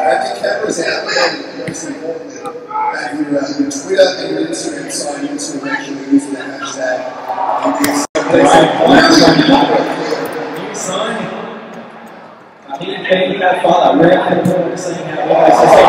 Have your cameras out there, most importantly. Have your Twitter and your Instagram signed in to make sure you're using that hashtag. New signing. I think that father, we're saying how